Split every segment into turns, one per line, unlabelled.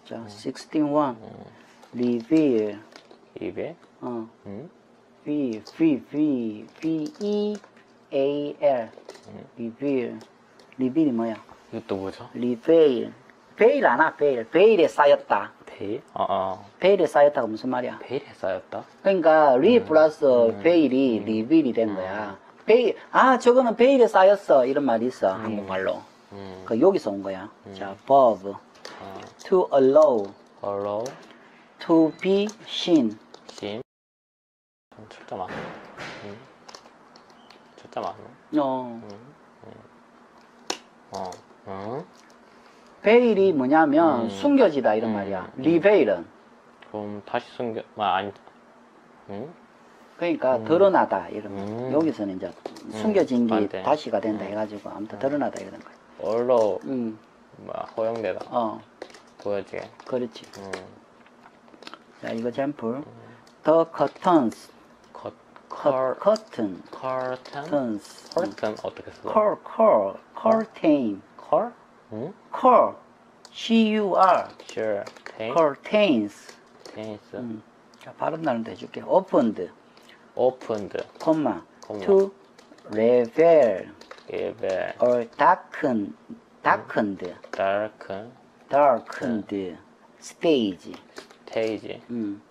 자, 61. reveal.
입에
V-E-A-L. reveal. reveal이 뭐야?
이것도 뭐죠?
reveal. 베일 아나, 베일. 베일에 쌓였다.
베일?
베일에 쌓였다가 무슨 말이야?
베일에 쌓였다?
그러니까 리 플러스 베일이 리빌이 된 거야. 베일, 저거는 베일에 쌓였어. 이런 말이 있어. 한국말로. 그 여기서 온 거야. 자, verb. to allow.
allow
to be seen.
신 철자 많아. 철자 많아.
베일이 뭐냐면 숨겨지다 이런 말이야. 리베일은.
그럼 다시 숨겨 아니
그러니까 드러나다 이런 말. 여기서는 이제 숨겨진 게
맞네.
다시가 된다 해가지고 아무튼 드러나다 이런 거야.
allow 허용되다. 보여지게.
그렇지. 자, 이거 샘플. The curtains. curtain. curtains.
curtain 어떻게 써?
curtain.
컬?
C-U-R.
sure.
curtains.
테니스.
자, 발음 나는데 해줄게. opened. 콤마. to reveal. or darkened. darkened. stage.
스테이지.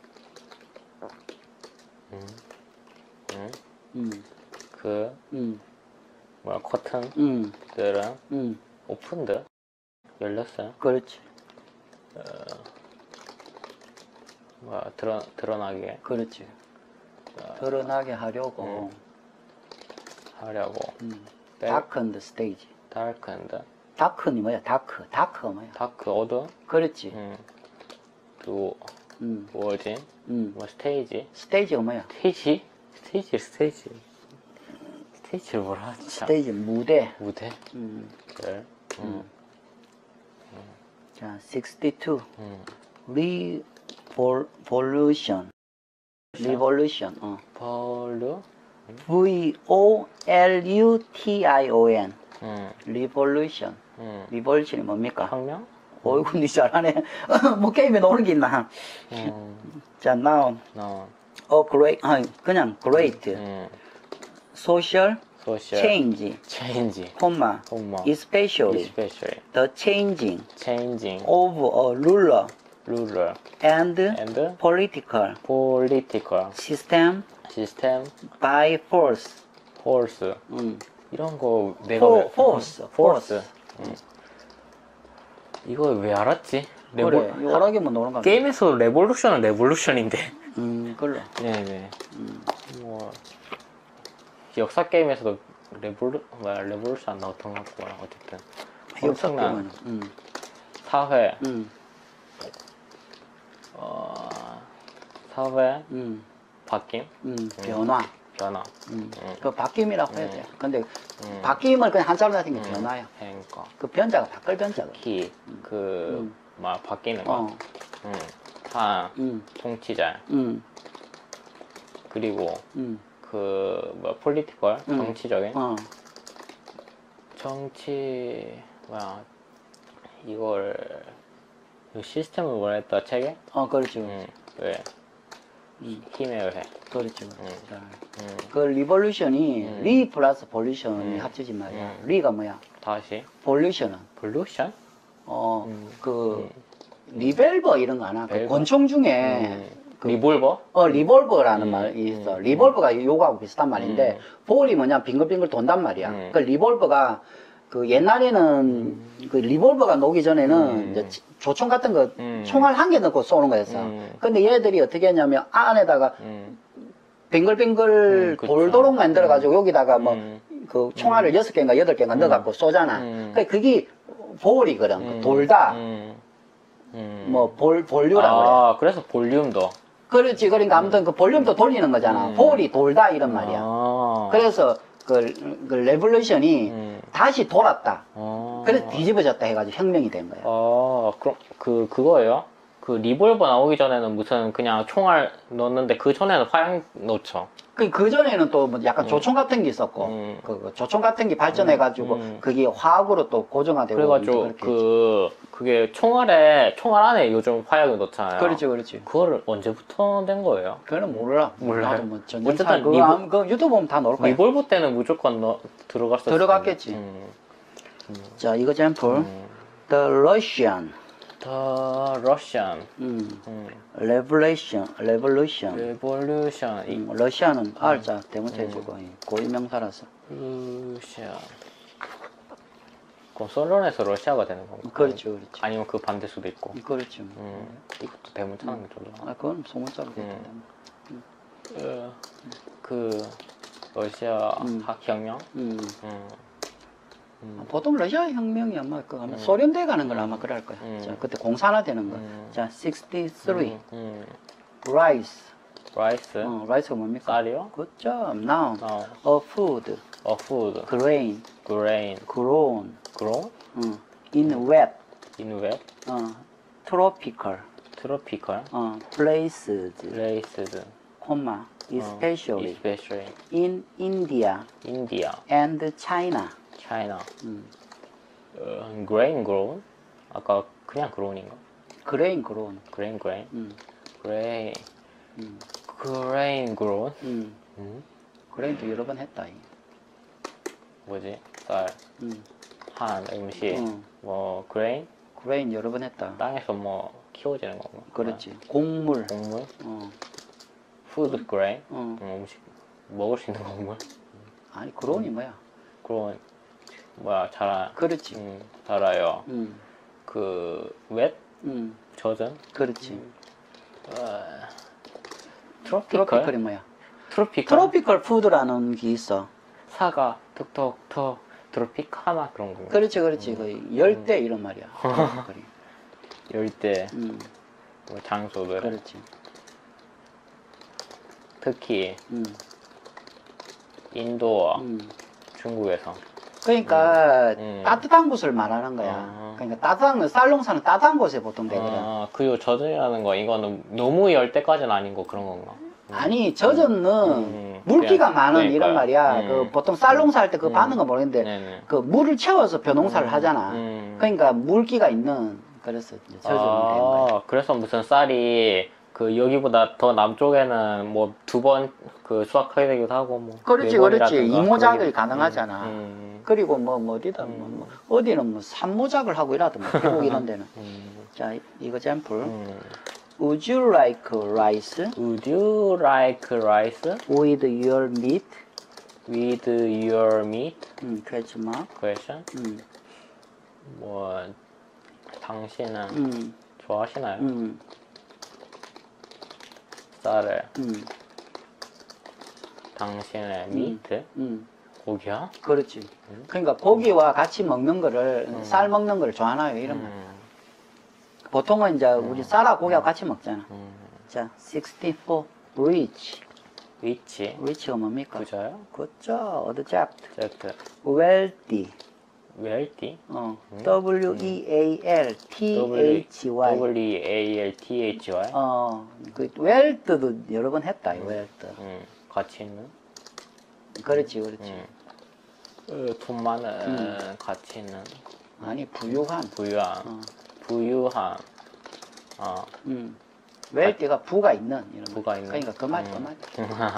커튼들은 오픈드 열렸어요.
그렇지.
드러나게.
그렇지. 드러나게 하려고. darkened stage. 다크는 뭐야? 다크가 뭐야?
다크 어두운.
그렇지.
또 뭐지? 스테이지.
스테이지가 뭐야?
스테이지를 뭐라 하지?
스테이지 무대.
그래.
자, 62. revolution. V-O-L-U-T-I-O-N. revolution. revolution이 뭡니까?
혁명?
어이구, 니 잘하네. 뭐 게임에 나오는 게 있나? 자, now. great. 그냥 great. social change. 콤마. especially the changing of a ruler and political system by force.
이런 거 내가
force.
이거 왜 알았지?
그래, 요락이면 노는 거
게임에서 레볼루션은 레볼루션인데.
그래.
네네. 뭐 역사 게임에서도 레볼루션 안 나왔던 것 같고 어쨌든 엄청난 사회 사회 바뀜
변화. 그 바뀜이라고 해야 돼. 근데 바뀜을 그냥 한자로 하는 게 변화야.
그러니까
그 변자가 바꿀 변자가.
바뀌는 거. 통치자. 그리고 폴리티컬 정치적인 이걸 시스템을 뭐라 했다 체계?
그렇지.
왜? 힘에 의해.
그렇죠. 그 리볼루션이 리 플러스 볼루션이 합쳐진 말이야. 리가 뭐야?
다시.
볼루션은?
볼루션?
리벨버 이런 거 아나? 그 권총 중에
리볼버?
리볼버라는 말이 있어. 리볼버가 요거하고 비슷한 말인데 볼이 뭐냐? 빙글빙글 돈단 말이야. 그 리볼버가 그 옛날에는 그 리볼버가 나오기 전에는 이제 조총 같은 거 총알 한 개 넣고 쏘는 거였어. 근데 얘들이 어떻게 했냐면 안에다가 빙글빙글 돌도록 만들어 가지고 여기다가 그 총알을 6개인가 8개인가 넣어 갖고 쏘잖아. 그러니까 그게 볼이거든. 돌다. 볼류라고 그래.
그래서 볼륨도.
그렇지. 그러니까 아무튼 그 볼륨도 돌리는 거잖아. 볼이 돌다 이런 말이야. 그래서 그 레볼루션이 다시 돌았다. 그래서 뒤집어졌다 해가지고 혁명이 된 거야.
그럼 그거예요? 그 리볼버 나오기 전에는 무슨 그냥 총알 넣었는데 그 전에는 화약 넣죠.
그 전에는 또 뭐 약간 조총 같은 게 있었고, 그 조총 같은 게 발전해가지고 그게 화학으로 또 고정화되고.
그래가지고 그게 총알 안에 요즘 화약을 넣잖아요.
그렇지.
그거를 언제부터 된 거예요?
그거는 몰라.
몰라요.
나도 뭐 전쟁사
어쨌든
그거 유튜브 보면 다 나올 거야.
리볼버 때는 무조건 들어갔었을
들어갔겠지.
텐데.
자, 이거 샘플. The Russian.
The Russian.
Revolution.
Revolution.
러시아는 R자 대문자해주고 고유명사라서.
러시아. 그럼 솔론에서 러시아가 되는 건가?
그렇죠.
아니면 그 반대수도 있고.
그렇죠.
이것도 대문자는 게 좋아.
아, 그건 소문자로 됐다.
그 러시아 혁명.
보통 러시아 혁명이 아마 그 아마 소련대 가는 걸 아마 그럴 거야. 자, 그때 공산화 되는 거. 자, 63. Rice.
라이스.
rice가 뭡니까?
쌀이요?
Good job. Now,
Now.
a food.
A food.
Grain.
Grain.
Grown.
Grown.
In wet.
In wet.
Tropical.
Tropical.
Places.
Places.
comma. Especially.
Especially.
In India.
India.
And China.
China. Grain grown. 아까 그냥 grown인가?
Grain grown.
Grain. Grain.
음.
Grain grown.
grain도 여러 번 했다.
뭐지? 쌀. 한 음식. 뭐 grain.
grain 여러 번 했다.
땅에서 뭐 키워지는 건가?
그렇지. 곡물.
곡물. Food grain. 음식 먹을 수 있는 곡물.
아니 grown이 뭐야?
grown. 뭐야 자라.
그렇지.
자라요. 그 wet. 젖은.
그렇지.
트로피컬.
이 뭐야?
트로피컬
푸드라는 게 있어.
사과, 톡톡톡, 트로피카나 그런 거.
그렇지. 그 열대 이런 말이야. 트로피컬이.
열대. 뭐 장소들.
그렇지.
특히 인도와 중국에서.
그러니까 따뜻한 곳을 말하는 거야. 그러니까 따뜻한 거, 쌀농사는 따뜻한 곳에 보통 되거든.
그리고 젖은이라는 거 이거는 너무 열대까지는 아닌 거 그런 건가?
아니 젖은은 물기가 많은 이런 말이야. 그 보통 쌀농사 할 때 그거 받는 거 모르겠는데 그 물을 채워서 벼농사를 하잖아. 그러니까 물기가 있는 그래서 이제 젖은 되는 거야.
그래서 무슨 쌀이 그 여기보다 더 남쪽에는 뭐 2번 그 수확하게 되기도 하고 뭐
그렇지. 이모작이 가능하잖아. 그리고 뭐 어디다 어디는 뭐 산모작을 하고 이러더만 태국 이런 데는. 자, 이거 샘플. Would you like rice?
Would you like rice?
With your meat?
With your meat?
question mark.
Question? 뭐 당신은 좋아하시나요? 쌀을 당신의 meat? 고기야?
그렇지. 그러니까 고기와 같이 먹는 거를 쌀 먹는 걸 좋아하나요? 이런 말. 보통은 이제 우리 쌀하고 고기하고 같이 먹잖아. 자, 64. rich. rich가 뭡니까?
부자요?
그죠. object.
젝트.
wealthy.
wealthy?
W-E-A-L-T-H-Y.
W-E-A-L-T-H-Y?
그 wealth도 여러 번 했다. wealth.
가치 있는?
그렇지.
돈 많은 가치 있는?
아니, 부유한.
부유한.
wealthy가 부가 있는 이런
부가
말.
있는.
그러니까 그 말이 그 말이야.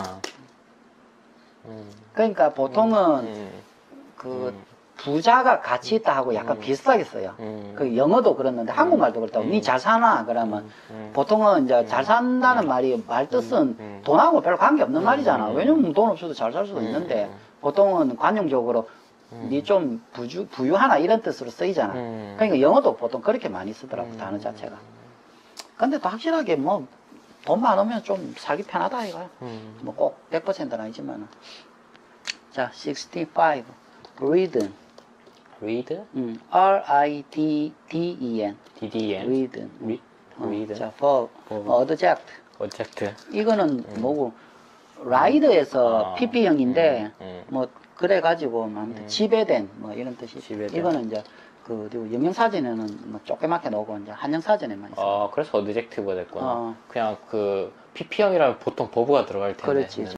그러니까 보통은 그 부자가 가치 있다 하고 약간 비슷하게 써요. 그 영어도 그렇는데 한국말도 그렇다고. 니 잘 사나? 그러면 보통은 이제 잘 산다는 말이 말 뜻은 돈하고 별로 관계 없는 말이잖아. 왜냐면 돈 없어도 잘 살 수도 있는데 보통은 관용적으로 니 좀 부유하나 이런 뜻으로 쓰이잖아. 그러니까 영어도 보통 그렇게 많이 쓰더라고 단어 자체가. 근데 또 확실하게 뭐 돈 많으면 좀 살기 편하다 이거야. 뭐 꼭 100%는 아니지만. 자, 65. read.
read?
R-I-D-D-E-N.
D-D-E-N? read.
자, verb. object.
object.
이거는 뭐고, ride에서 PP형인데, 뭐, 그래가지고, 아무튼 지배된, 뭐, 이런 뜻이.
지배된.
이거는 이제, 그, 영영사전에는 뭐, 조그맣게 나오고, 이제, 한영사전에만 있어.
그래서 objective가 됐구나. 그냥 그, PP형이라면 보통 버브가 들어갈 텐데.
그렇지.